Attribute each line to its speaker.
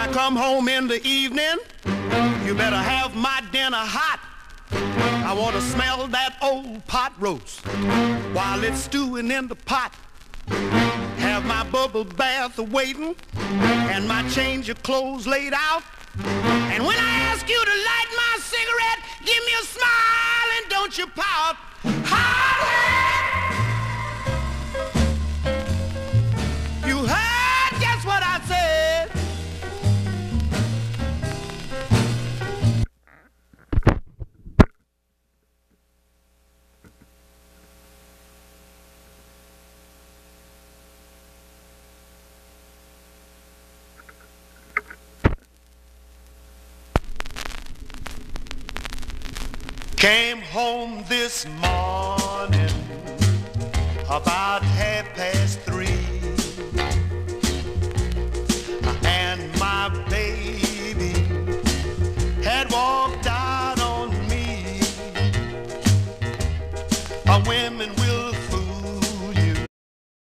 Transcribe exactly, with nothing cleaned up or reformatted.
Speaker 1: I come home in the evening, you better have my dinner hot. I want to smell that old pot roast while it's stewing in the pot. Have my bubble bath waiting and my change of clothes laid out. And when I ask you to light my cigarette, give me a smile and don't you pout. Holly! You heard just what I said. Came home this morning about half past three, and my baby had walked out on me. A women